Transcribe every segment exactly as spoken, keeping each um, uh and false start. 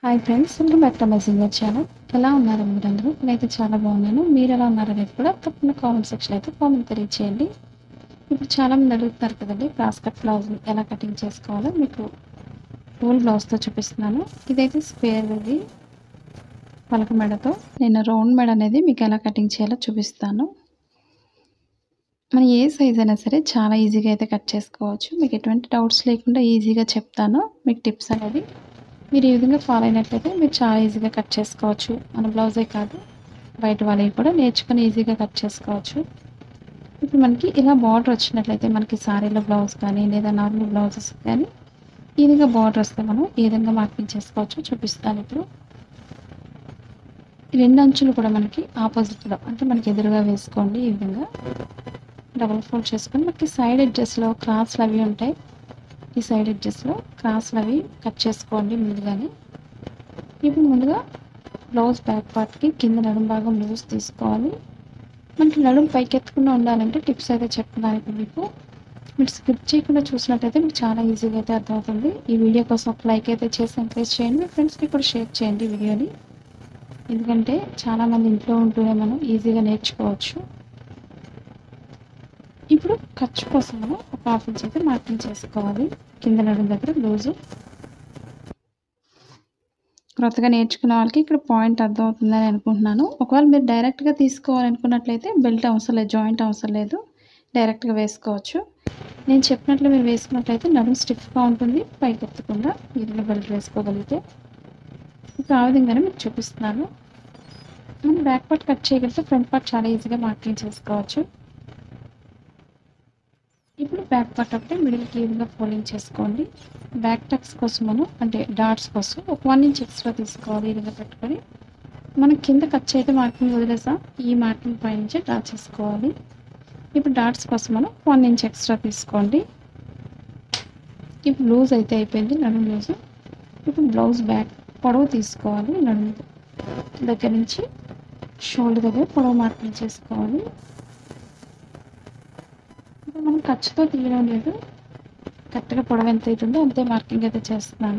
Hi friends, welcome back to my singer channel. ఎలా ఉన్నారు మీరందరూ? నేనైతే చాలా బాగున్నాను. మీరు ఎలా ఉన్నారనేది కూడా తప్పకుండా కామెంట్ సెక్షన్లో అయితే కామెంట్ తెలియచేయండి. ఇప్పుడు చాలామంది అడుగుతున్నారు కదండి, క్రాస్ కట్ బ్లౌజ్ ఎలా కటింగ్ చేసుకోవాలో మీకు ఫుల్ బ్లౌజ్తో చూపిస్తున్నాను. ఇదైతే స్క్వేర్ ఇది పలక మెడతో. నేను రౌండ్ మెడ అనేది మీకు ఎలా కటింగ్ చేయాలో చూపిస్తాను. మనం ఏ సైజ్ అయినా సరే చాలా ఈజీగా అయితే కట్ చేసుకోవచ్చు. మీకు ఎటువంటి డౌట్స్ లేకుండా ఈజీగా చెప్తాను. మీకు టిప్స్ అనేది మీరు ఈ విధంగా ఫాలో అయినట్లయితే మీరు చాలా ఈజీగా కట్ చేసుకోవచ్చు. మన బ్లౌజే కాదు, బయట వాళ్ళవి కూడా నేర్చుకొని ఈజీగా కట్ చేసుకోవచ్చు. ఇప్పుడు మనకి ఇలా బార్డర్ వచ్చినట్లయితే మనకి సారీలో బ్లౌజ్ కానీ లేదా నార్మల్ బ్లౌజెస్ కానీ ఈ విధంగా బార్డర్ వస్తే మనం ఏ విధంగా మార్కింగ్ చేసుకోవచ్చో చూపిస్తాను. ఇప్పుడు ఈ రెండు అంచులు కూడా మనకి ఆపోజిట్లో అంటే మనకి ఎదురుగా వేసుకోండి. ఈ విధంగా డబుల్ ఫోల్డ్ చేసుకొని మనకి సైడ్ ఎడ్జెస్లో క్రాస్లు అవి ఉంటాయి. ఈ సైడ్ ఎడ్జెస్లో క్రాస్లు అవి కట్ చేసుకోండి ముందుగానే. ఇప్పుడు ముందుగా బ్లౌజ్ బ్యాక్ పార్ట్కి కింద నడుం భాగం లూజ్ తీసుకోవాలి. మనకి నడుం పైకి ఎత్తకుండా ఉండాలంటే టిప్స్ అయితే చెప్తున్నాను ఇప్పుడు మీకు. మీరు స్కిప్ చేయకుండా చూసినట్టయితే మీకు చాలా ఈజీగా అయితే అర్థమవుతుంది. ఈ వీడియో కోసం ఒక లైక్ అయితే చేసి ఎంకరేజ్ చేయండి. మీ ఫ్రెండ్స్కి కూడా షేర్ చేయండి వీడియోని. ఎందుకంటే చాలామంది ఇంట్లో ఉంటూనే మనం ఈజీగా నేర్చుకోవచ్చు. ఇప్పుడు ఖర్చు కోసం మనం ఒక హాఫ్ ఇంచ్ అయితే మార్కింగ్ చేసుకోవాలి కింద నడుం దగ్గర లూజు. క్రొత్తగా నేర్చుకున్న వాళ్ళకి ఇక్కడ పాయింట్ అర్థమవుతుందని అనుకుంటున్నాను. ఒకవేళ మీరు డైరెక్ట్గా తీసుకోవాలనుకున్నట్లయితే బెల్ట్ అవసరం లేదు, జాయింట్ అవసరం లేదు, డైరెక్ట్గా వేసుకోవచ్చు. నేను చెప్పినట్లు మీరు వేసుకున్నట్లయితే నడుం స్టిఫ్గా ఉంటుంది, పైకి ఎత్తకుండా ఈజీగా బెల్ట్ వేసుకోగలిగితే. ఇంకా ఆ విధంగానే మీకు చూపిస్తున్నాను. మనం బ్యాక్ పార్ట్ కట్ చేయగలిగితే ఫ్రంట్ పార్ట్ చాలా ఈజీగా మార్కింగ్ చేసుకోవచ్చు. ఇప్పుడు బ్యాక్ పార్ట్ ఒకటి మిడిల్కి ఈ విధంగా ఫోల్డింగ్ చేసుకోండి. బ్యాక్ టక్స్ కోసం మనం అంటే డాట్స్ కోసం ఒక వన్ ఇంచ్ ఎక్స్ట్రా తీసుకోవాలి. ఈ విధంగా పెట్టుకొని మనం కింద కట్ అయితే మార్కింగ్ వదిలేసా ఈ మార్కింగ్ పై నుంచి డ్రా చేసుకోవాలి. ఇప్పుడు డాట్స్ కోసం మనం వన్ ఇంచ్ ఎక్స్ట్రా తీసుకోండి. ఇప్పుడు లూజ్ అయితే అయిపోయింది నడుము లూజు. ఇప్పుడు బ్లౌజ్ బ్యాక్ పొడవు తీసుకోవాలి. నడుము దగ్గర నుంచి షోల్డర్ దగ్గర పొడవు మార్కింగ్ చేసుకోవాలి. మనం ఖర్చుతో తీయడం లేదు, కరెక్ట్గా పొడవు ఎంత అవుతుందో అంతే మార్కింగ్ అయితే చేస్తున్నాను.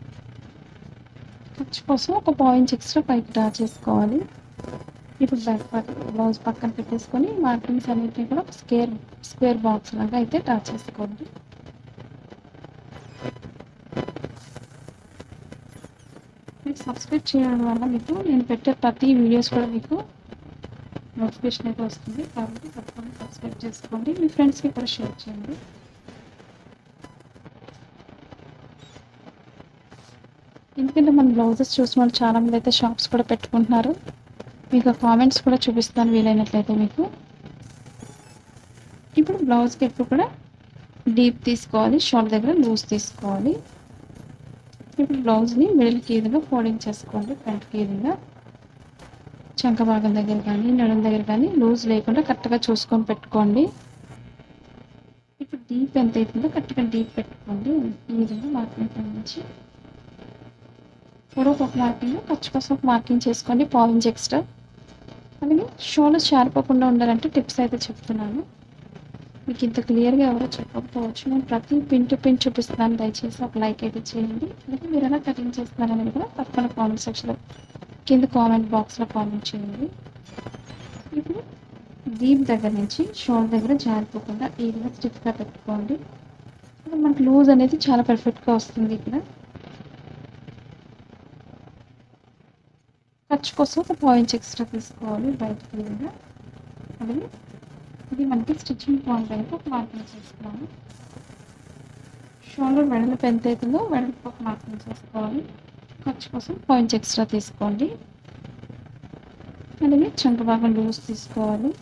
ఖర్చు కోసం ఒక పావు ఇంచ్ ఎక్స్ట్రా పైకి డ్రా చేసుకోవాలి. ఇప్పుడు బ్యాక్ పార్ట్ బ్లౌజ్ పక్కన పెట్టేసుకొని మార్కింగ్స్ అన్నిటిని కూడా స్క్వేర్ స్క్వేర్ బాక్స్ లాగా అయితే డ్రా చేసుకోండి. మీకు సబ్స్క్రైబ్ చేయడం వల్ల మీకు నేను పెట్టే ప్రతి వీడియోస్ కూడా మీకు నోటిఫికేషన్ అయితే వస్తుంది. కాబట్టి తప్పకుండా సబ్స్క్రైబ్ చేసుకోండి, మీ ఫ్రెండ్స్కి కూడా షేర్ చేయండి. ఎందుకంటే మన బ్లౌజెస్ చూసిన వాళ్ళు చాలామంది అయితే షాప్స్ కూడా పెట్టుకుంటున్నారు. మీకు కామెంట్స్ కూడా చూపిస్తాను వీలైనట్లయితే మీకు. ఇప్పుడు బ్లౌజ్కి ఎప్పుడు కూడా డీప్ తీసుకోవాలి, షోల్డర్ దగ్గర లూజ్ తీసుకోవాలి. ఇప్పుడు బ్లౌజ్ని మిడిల్కి ఈ విధంగా ఫోల్డింగ్ చేసుకోండి. ఫ్రంట్కి ఈ విధంగా చంక భాగం దగ్గర కానీ నడుం దగ్గర కానీ లూజ్ లేకుండా కరెక్ట్గా చూసుకొని పెట్టుకోండి. ఇప్పుడు డీప్ ఎంత అవుతుందో కరెక్ట్గా డీప్ పెట్టుకోండి. ఈ విధంగా మార్కింగ్ నుంచి పొడవు ఒక మార్కింగ్, ఖర్చు కోసం ఒక మార్కింగ్ చేసుకోండి పావు ఇంచ్ ఎక్స్ట్రా. అలాగే షోల్డర్ షారిపోకుండా ఉండాలంటే టిప్స్ అయితే చెప్తున్నాను. మీకు ఇంత క్లియర్గా ఎవరో చెప్పకపోవచ్చు. నేను ప్రతి పిన్ టు పిన్ చూపిస్తున్నాను. దయచేసి ఒక లైక్ అయితే చేయండి. అలాగే మీరు ఎలా కటింగ్ చేస్తున్నారు అనేది కూడా తప్పకుండా కామెంట్ సెక్షన్లో కింద కామెంట్ బాక్స్లో కామెంట్ చేయండి. ఇప్పుడు డీప్ దగ్గర నుంచి షోల్డర్ దగ్గర జారిపోకుండా ఈ విధంగా స్టిఫ్గా పెట్టుకోండి. మనకు లూజ్ అనేది చాలా పర్ఫెక్ట్గా వస్తుంది. ఇక్కడ ఖర్చు కోసం ఒక పాయింట్ ఎక్స్ట్రా తీసుకోవాలి బయటకి విధంగా. అలాగే ఇది మనకి స్టిచ్చింగ్ పాయింట్ అయితే ఒక మార్కింగ్ చేసుకోవాలి. షోల్డర్ వెడల్పు ఎంత అవుతుందో వెడల్పు ఒక మార్కింగ్ చేసుకోవాలి. ఖర్చు కోసం పాయింట్ ఎక్స్ట్రా తీసుకోండి. అలాగే చంక భాగం లూజ్ తీసుకోవాలి.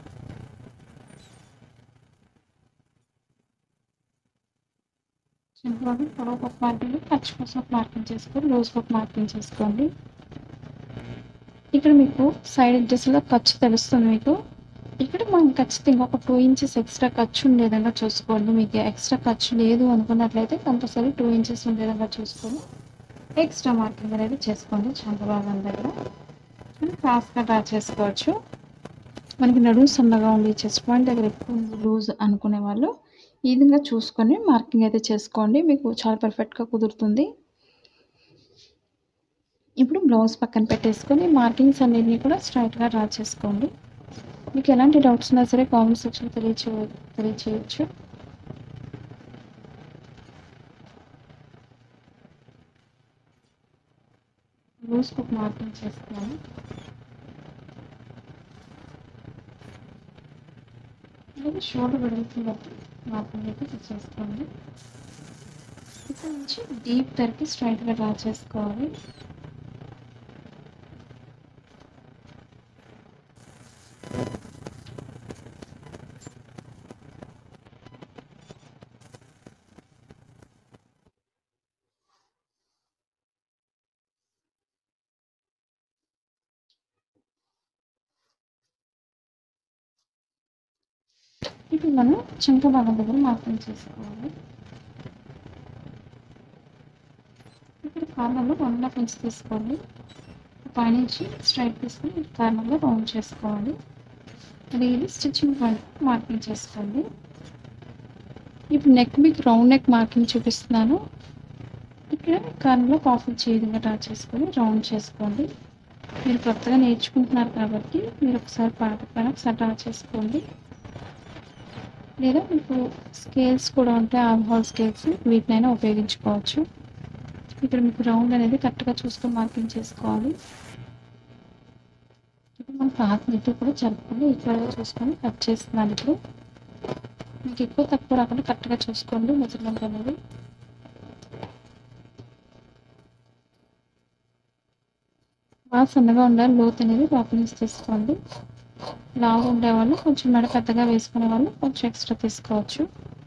చంక భాగం పొడవు ఒక మార్కింగ్, ఖర్చు కోసం ఒక మార్కింగ్ చేసుకోండి, లూజ్ ఒక మార్కింగ్ చేసుకోండి. ఇక్కడ మీకు సైడ్ ఎడ్జెస్లో ఖర్చు తెలుస్తుంది మీకు. ఇక్కడ మనం ఖచ్చితంగా ఒక టూ ఇంచెస్ ఎక్స్ట్రా ఖర్చు ఉండే విధంగా చూసుకోండి. మీకు ఎక్స్ట్రా ఖర్చు లేదు అనుకున్నట్లయితే కంపల్సరీ టూ ఇంచెస్ ఉండే విధంగా చూసుకొని ఎక్స్ట్రా మార్కింగ్ అనేది చేసుకోండి. చంక భాగం దగ్గర క్రాస్గా డ్రా చేసుకోవచ్చు. మనకి నడుము సన్నగా ఉండి చెస్ట్ పాయింట్ దగ్గర ఎక్కువ లూజ్ అనుకునే వాళ్ళు ఈ విధంగా చూసుకొని మార్కింగ్ అయితే చేసుకోండి. మీకు చాలా పర్ఫెక్ట్గా కుదురుతుంది. ఇప్పుడు బ్లౌజ్ పక్కన పెట్టేసుకొని మార్కింగ్స్ అన్నిటిని కూడా స్ట్రైట్గా డ్రా చేసుకోండి. మీకు ఎలాంటి డౌట్స్ ఉన్నా సరే కామెంట్ సెక్షన్ తెలియచే తెలియచేయచ్చు. లూజ్ ఒక మార్కింగ్ చేస్తున్నాను. అలాగే షోల్డర్ వెడల్పుని బట్టి మార్కింగ్ అయితే చేసుకోండి. ఇక్కడ నుంచి డీప్ తరకి స్ట్రైట్గా డ్రా చేసుకోవాలి. ఇప్పుడు మనం చంక భాగం దగ్గర మార్కింగ్ చేసుకోవాలి. ఇక్కడ కార్నర్లో వన్ అండ్ హాఫ్ ఇంచ్ తీసుకోండి. పైనుంచి స్ట్రైట్ తీసుకొని కార్నర్లో రౌండ్ చేసుకోవాలి. అది ఇది స్టిచ్చింగ్ పాయింట్ మార్కింగ్ చేసుకోండి. ఇప్పుడు నెక్ మీకు రౌండ్ నెక్ మార్కింగ్ చూపిస్తున్నాను. ఇక్కడ కార్నర్లో హాఫ్ ఇంచ్ ఈ విధంగా డ్రా చేసుకొని రౌండ్ చేసుకోండి. మీరు కొత్తగా నేర్చుకుంటున్నారు కాబట్టి మీరు ఒకసారి పాట పైన ఒకసారి డ్రా చేసుకోండి. లేదా మీకు స్కేల్స్ కూడా ఉంటాయి, ఆర్మ్ హోల్ స్కేల్స్, వీటినైనా ఉపయోగించుకోవచ్చు. ఇక్కడ మీకు రౌండ్ అనేది కరెక్ట్గా చూసుకొని మార్కింగ్ చేసుకోవాలి. ఇప్పుడు మనం క్లాత్ నెట్ కూడా జరుపుకొని ఈక్వల్గా చూసుకొని కట్ చేస్తున్నాను. ఇప్పుడు మీకు ఎక్కువ తక్కువ రాకుండా కరెక్ట్గా చూసుకోండి మెజర్మెంట్ అనేది. బాగా సన్నగా ఉండాలి, లోత్ అనేది ఓపెనింగ్స్ తీసుకోండి. లావు ఉండేవాళ్ళు కొంచెం మెడ పెద్దగా వేసుకునే వాళ్ళు కొంచెం ఎక్స్ట్రా తీసుకోవచ్చు.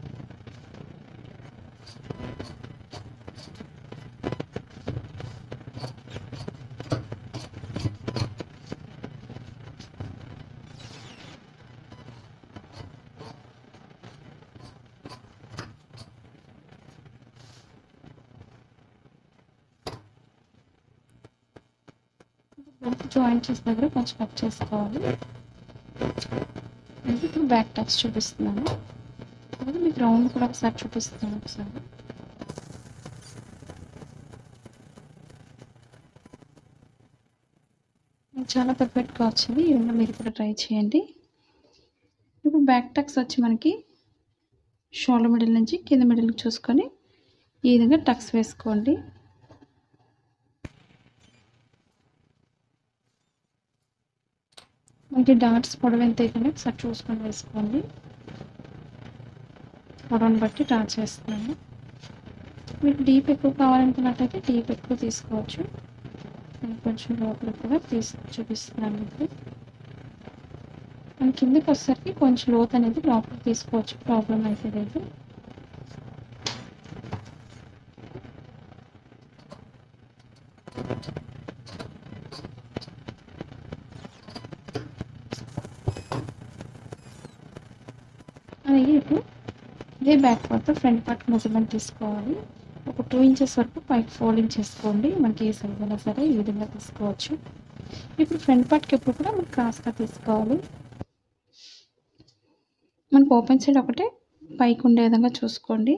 జాయింట్ చేసిన దగ్గర కొంచెం కట్ చేసుకోవాలి. ఇప్పుడు బ్యాక్ టక్స్ చూపిస్తున్నాను. అలాగే మీకు రౌండ్ కూడా ఒకసారి చూపిస్తున్నాను. ఒకసారి చాలా పర్ఫెక్ట్గా వచ్చింది. ఈ విధంగా మీరు కూడా ట్రై చేయండి. ఇప్పుడు బ్యాక్ టక్స్ వచ్చి మనకి షోల్డర్ మిడిల్ నుంచి కింద మిడిల్ చూసుకొని ఈ విధంగా టక్స్ వేసుకోండి. మనకి డాట్స్ పొడవు ఎంత అయితే ఒకసారి చూసుకొని వేసుకోండి. పొడవుని బట్టి డ్రా చేస్తున్నాను. మీకు డీప్ ఎక్కువ కావాలనుకున్నట్లయితే డీప్ ఎక్కువ తీసుకోవచ్చు. నేను కొంచెం లోపల కూడా తీసి చూపిస్తున్నాను. మీకు మన కిందకి వచ్చేసరికి కొంచెం లోత్ అనేది లోపల తీసుకోవచ్చు, ప్రాబ్లం అయితే లేదు. అలాగే ఇప్పుడు ఇదే back part front part measurement తీసుకోవాలి. ఒక టూ ఇంచెస్ వరకు పైకి ఫోల్డింగ్ చేసుకోండి. మనకి ఏ సైజ్ అయినా సరే ఈ విధంగా తీసుకోవచ్చు. ఇప్పుడు ఫ్రంట్ పార్ట్కి ఎప్పుడు కూడా మనకి క్రాస్గా తీసుకోవాలి. మనకు ఓపెన్ సైడ్ ఒకటే పైకి ఉండే విధంగా చూసుకోండి.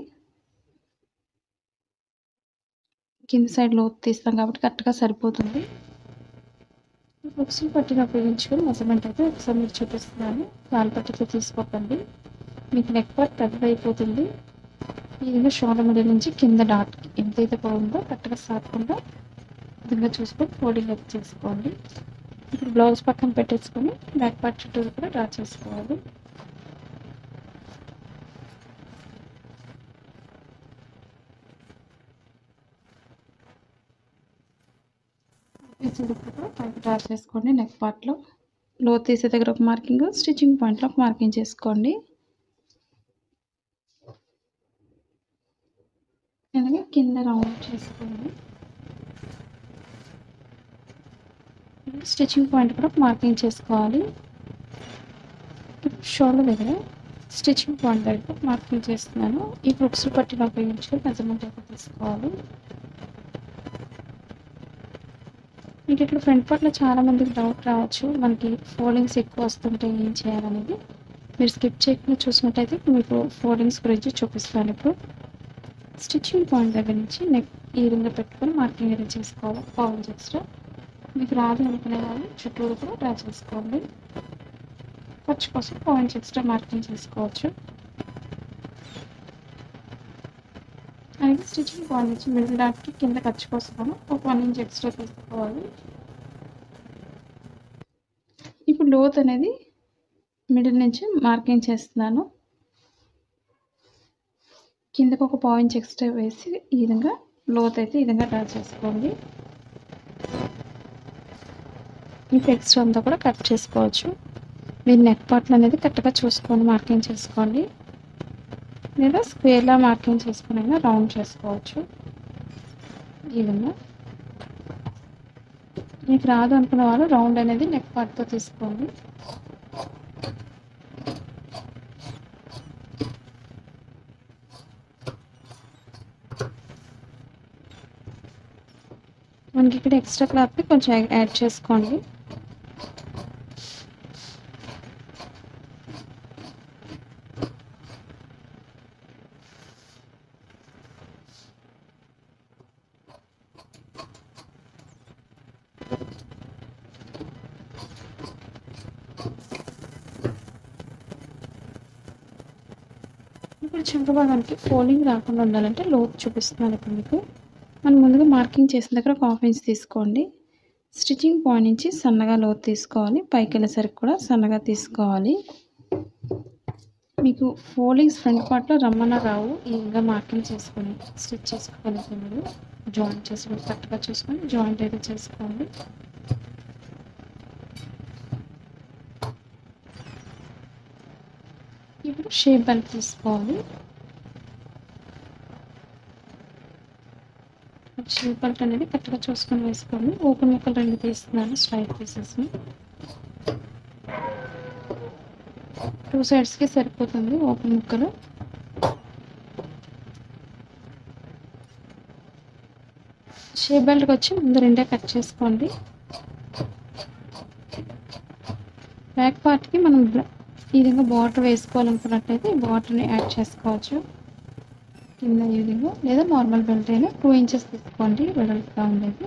కింద సైడ్ లోతు తీస్తాం కాబట్టి కరెక్ట్గా సరిపోతుంది. బుక్స్ని పట్టిన ఉపయోగించుకొని మెజర్మెంట్ అయితే ఒకసారి మీరు చూపిస్తున్నాను. కాలు పట్టితో తీసుకోకండి, మీకు నెక్ పార్ట్ పెద్దది అయిపోతుంది. ఈ విధంగా షోల్డర్ మిడిల్ నుంచి కింద డాట్ ఎంతైతే పోయిందో కరెక్ట్గా సాగకుండా విధంగా చూసుకొని ఫోల్డింగ్ అయితే చేసుకోండి. ఇప్పుడు బ్లౌజ్ పక్కన పెట్టేసుకొని బ్యాక్ పార్ట్ చుట్టూ కూడా డ్రా చేసుకోవాలి. పైకి డ్రా చేసుకోండి. నెక్ పార్ట్లో లో తీసే దగ్గర ఒక మార్కింగ్, స్టిచ్చింగ్ పాయింట్లో ఒక మార్కింగ్ చేసుకోండి. అలాగే కింద రౌండ్ చేసుకోండి. స్టిచ్చింగ్ పాయింట్ కూడా మార్కింగ్ చేసుకోవాలి. షోల్డర్ దగ్గర స్టిచ్చింగ్ పాయింట్ దగ్గర మార్కింగ్ చేస్తున్నాను. ఈ బుక్స్ పట్టిన ఉపయోగించుకొని మెజర్మెంట్ అయితే తీసుకోవాలి. మీకు ఇట్లా ఫ్రంట్ పార్ట్లో చాలామందికి డౌట్ రావచ్చు, మనకి ఫోల్డింగ్స్ ఎక్కువ వస్తుంటే ఏం చేయాలనేది. మీరు స్కిప్ చేయకుండా చూసినట్టయితే మీకు ఫోల్డింగ్స్ గురించి చూపిస్తాను. ఇప్పుడు స్టిచ్చింగ్ పాయింట్ దగ్గర నుంచి నెక్ ఈ విధంగా పెట్టుకొని మార్కింగ్ అనేది చేసుకోవాలి. పావు ఇంచ్ ఎక్స్ట్రా. మీకు రాదు అనుకునే వాళ్ళు చుట్టూరు కూడా డ్రా చేసుకోండి. ఖర్చు కోసం పావు ఇంచ్ ఎక్స్ట్రా మార్కింగ్ చేసుకోవచ్చు. అలాగే స్టిచ్చింగ్ పాయింట్ నుంచి మిడిల్ డాట్కి కింద ఖర్చు కోసం ఒక వన్ ఇంచ్ ఎక్స్ట్రా తీసుకోవాలి. ఇప్పుడు లోత్ అనేది మిడిల్ నుంచి మార్కింగ్ చేస్తున్నాను. కిందకు ఒక పావు ఇంచ్ ఎక్స్ట్రా వేసి ఈ విధంగా లోత్ అయితే ఈ విధంగా డ్రా చేసుకోండి. ఇప్పుడు ఎక్స్ట్రా అంతా కూడా కట్ చేసుకోవచ్చు. మీరు నెక్ పార్ట్లు అనేది కరెక్ట్గా చూసుకొని మార్కింగ్ చేసుకోండి, లేదా స్క్వేర్లా మార్కింగ్ చేసుకుని అయినా రౌండ్ చేసుకోవచ్చు. ఈ విధంగా మీకు రాదు అనుకున్న వాళ్ళు రౌండ్ అనేది నెక్ పార్ట్తో తీసుకోండి. మనకి ఇక్కడ ఎక్స్ట్రా క్లాత్ని కొంచెం యాడ్ చేసుకోండి. ఇప్పుడు చెంప భాగానికి ఫోల్డింగ్ రాకుండా ఉండాలంటే లోతు చూపిస్తున్నాను. ఇప్పుడు మీకు మనం ముందుగా మార్కింగ్ చేసిన దగ్గర ఒక హాఫ్ ఇంచ్ తీసుకోండి. స్టిచ్చింగ్ పాయింట్ నుంచి సన్నగా లోతు తీసుకోవాలి. పైకి వెళ్ళేసరికి కూడా సన్నగా తీసుకోవాలి. మీకు ఫోల్డింగ్స్ ఫ్రంట్ పార్ట్లో రమ్మన్న రావు. ఈ విధంగా మార్కింగ్ చేసుకొని స్టిచ్ చేసుకోగలిగితే మీరు జాయింట్ చేసుకొని కరెక్ట్గా చూసుకొని జాయింట్ అయితే చేసుకోండి. ఇప్పుడు షేప్ బెల్ట్ తీసుకోవాలి. షేప్ బెల్ట్ అనేది కరెక్ట్గా చూసుకొని వేసుకోండి. ఓపెన్ ముక్కలు రెండు తీస్తున్నాను, స్ట్రైట్ పీసెస్ని. టూ సైడ్స్కి సరిపోతుంది ఓపెన్ ముక్కలు. షేప్ బెల్ట్కి వచ్చి ముందు రెండే కట్ చేసుకోండి. బ్యాక్ పార్ట్కి మనం ఈ విధంగా బార్డర్ వేసుకోవాలనుకున్నట్లయితే బార్డర్ని యాడ్ చేసుకోవచ్చు కింద ఈ విధంగా, లేదా నార్మల్ బెల్ట్ అయినా టూ ఇంచెస్ తీసుకోండి వెడల్పుగా ఉండేది.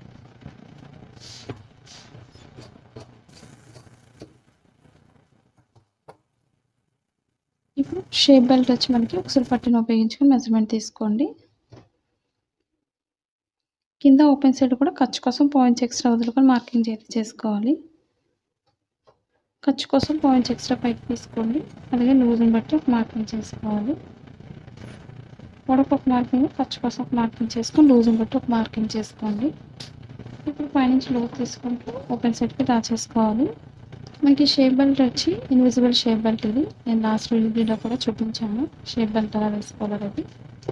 ఇప్పుడు షేప్ బెల్ట్ వచ్చి మనకి ఒకసారి పట్టిన ఉపయోగించుకొని మెజర్మెంట్ తీసుకోండి. కింద ఓపెన్ సైడ్ కూడా ఖర్చు కోసం పాయింట్స్ ఎక్స్ట్రా వదులుకొని మార్కింగ్ అయితే చేసుకోవాలి. ఖర్చు కోసం పాయింట్స్ ఎక్స్ట్రా పైకి తీసుకోండి. అలాగే లూజ్ని బట్టి ఒక మార్కింగ్ చేసుకోవాలి. పొడకు ఒక మార్కింగ్, ఖర్చు కోసం ఒక మార్కింగ్ చేసుకొని లూజ్ని బట్టి ఒక మార్కింగ్ చేసుకోండి. ఇప్పుడు పైనుంచి లూజ్ తీసుకుంటూ ఓపెన్ సైడ్కి డ్రా చేసుకోవాలి. మనకి షేప్ బెల్ట్ వచ్చి ఇన్విజిబుల్ షేప్ బెల్ట్ ఇది. నేను లాస్ట్ వీడియోలో కూడా చూపించాను షేప్ బెల్ట్ అలా వేసుకోవాలి. అది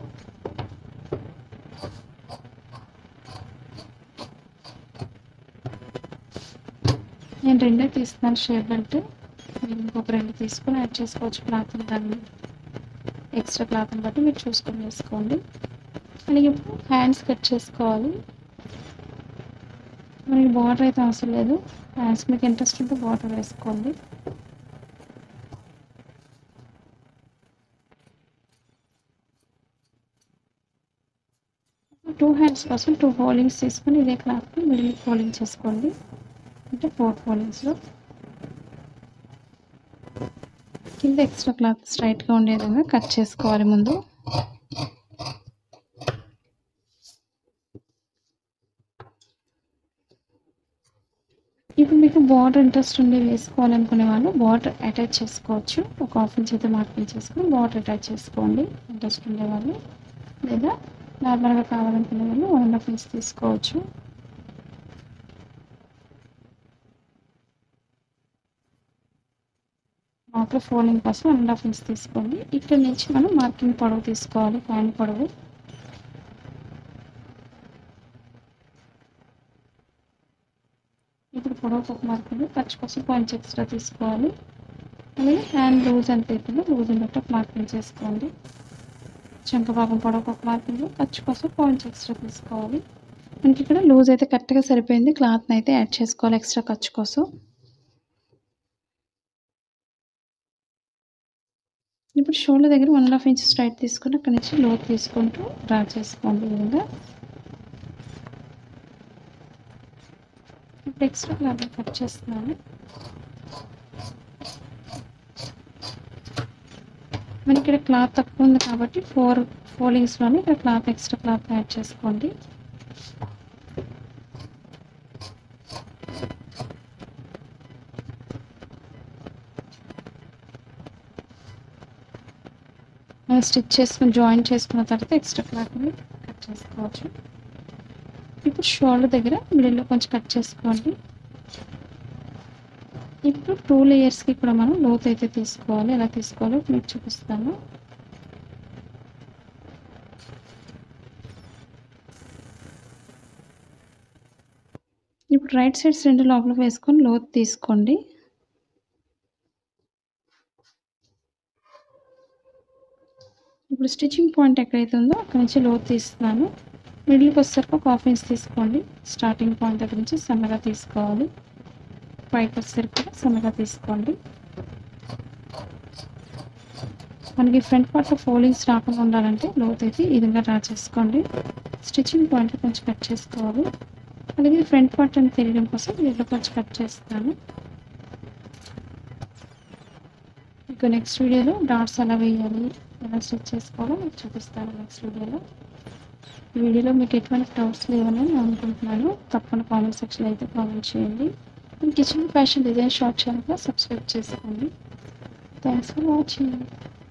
నేను రెండే తీస్తున్నాను షేప్ బెల్ట్. మీరు ఇంకొక రెండు తీసుకొని యాడ్ చేసుకోవచ్చు క్లాత్, దాన్ని ఎక్స్ట్రా క్లాత్ని బట్టి మీరు చూసుకొని వేసుకోండి. అలాగే ఇప్పుడు హ్యాండ్స్ కట్ చేసుకోవాలి. మనకి బార్డర్ అయితే అవసరం లేదు. హ్యాండ్స్ మీకు ఇంట్రెస్ట్ ఉంటే బార్డర్ వేసుకోండి. టూ హ్యాండ్స్ కోసం టూ ఫోల్డింగ్స్ తీసుకొని ఇదే క్లాత్ని మిడిల్ ఫోల్డింగ్ చేసుకోండి. అంటే ఫోర్ ఫోల్డింగ్స్లో కింద ఎక్స్ట్రా క్లాత్ స్ట్రైట్గా ఉండే విధంగా కట్ చేసుకోవాలి ముందు. ఇప్పుడు మీకు బార్డర్ ఇంట్రెస్ట్ ఉండి వేసుకోవాలనుకునే వాళ్ళు బార్డర్ అటాచ్ చేసుకోవచ్చు. ఒక హాఫ్ ఇంచ్ అయితే మార్కింగ్ చేసుకొని బార్డర్ అటాచ్ చేసుకోండి ఇంట్రెస్ట్ ఉండే వాళ్ళు, లేదా నార్మల్గా కావాలనుకునే వాళ్ళు వన్ అండ్ హాఫ్ ఇంచ్ తీసుకోవచ్చు. మాకు ఫోల్డింగ్ కోసం వన్ అండ్ హాఫ్ ఇంచ్ తీసుకోండి. ఇక్కడ నుంచి మనం మార్కింగ్ పొడవు తీసుకోవాలి, హ్యాండ్ పొడవు. ఇప్పుడు పొడవు ఒక మార్కింగ్, ఖర్చు కోసం పాయింట్స్ ఎక్స్ట్రా తీసుకోవాలి. అలాగే హ్యాండ్ లూజ్ ఎంత అవుతుందో లూజ్ని బట్టి ఒక మార్కింగ్ చేసుకోండి. చంక భాగం పొడవు ఒక మార్కింగ్, ఖర్చు కోసం పాయింట్స్ ఎక్స్ట్రా తీసుకోవాలి. మనకి ఇక్కడ లూజ్ అయితే కరెక్ట్గా సరిపోయింది. క్లాత్ని అయితే యాడ్ చేసుకోవాలి ఎక్స్ట్రా ఖర్చు కోసం. ఇప్పుడు షోల్డర్ దగ్గర one and half inch straight తీసుకుని అక్కడి నుంచి లోతు తీసుకుంటూ డ్రా చేసుకోండి. ఈ విధంగా ఇప్పుడు ఎక్స్ట్రా క్లాత్ కట్ చేస్తున్నాను. మనకి ఇక్కడ క్లాత్ తక్కువ ఉంది కాబట్టి ఫోర్ ఫోల్డింగ్స్లోనే ఇక్కడ క్లాత్ ఎక్స్ట్రా క్లాత్ యాడ్ చేసుకోండి. స్టిచ్ చేసుకుని జాయిన్ చేసుకున్న తర్వాత ఎక్స్ట్రా క్లాత్ని కట్ చేసుకోవచ్చు. ఇప్పుడు షోల్డర్ దగ్గర మిడిల్లో కొంచెం కట్ చేసుకోండి. ఇప్పుడు టూ లేయర్స్కి కూడా మనం లోతు అయితే తీసుకోవాలి. ఎలా తీసుకోవాలో మీకు చూపిస్తాను. ఇప్పుడు రైట్ సైడ్స్ రెండు లోపల వేసుకొని లోతు తీసుకోండి. ఇప్పుడు స్టిచ్చింగ్ పాయింట్ ఎక్కడైతే ఉందో అక్కడ నుంచి లోతు తీస్తున్నాను. మిడిల్కి వచ్చేసరికి ఒక హాఫ్ ఇంచ్ తీసుకోండి. స్టార్టింగ్ పాయింట్ దగ్గర నుంచి సన్నగా తీసుకోవాలి. పైకి వచ్చేసరికి కూడా సన్నగా తీసుకోండి. మనకి ఫ్రంట్ పార్ట్లో ఫోల్డింగ్స్ రాకుండా ఉండాలంటే లోతు అయితే ఈ విధంగా డ్రా చేసుకోండి. స్టిచ్చింగ్ పాయింట్ కొంచెం కట్ చేసుకోవాలి. అలాగే ఫ్రంట్ పార్ట్ అని తెలియడం కోసం దీంట్లో కొంచెం కట్ చేస్తాను. మీకు నెక్స్ట్ వీడియోలో డాట్స్ ఎలా వేయాలి, ఎలా స్టిచ్ చేసుకోవాలో మీకు చూపిస్తాను నెక్స్ట్ వీడియోలో. ఈ వీడియోలో మీకు ఎటువంటి డౌట్స్ లేవని నేను అనుకుంటున్నాను. తప్పకుండా కామెంట్ సెక్షన్లో అయితే కామెంట్ చేయండి. కిచెన్ ఫ్యాషన్ డిజైన్ షార్ట్ ఛానల్గా సబ్స్క్రైబ్ చేసుకోండి. Thanks for watching.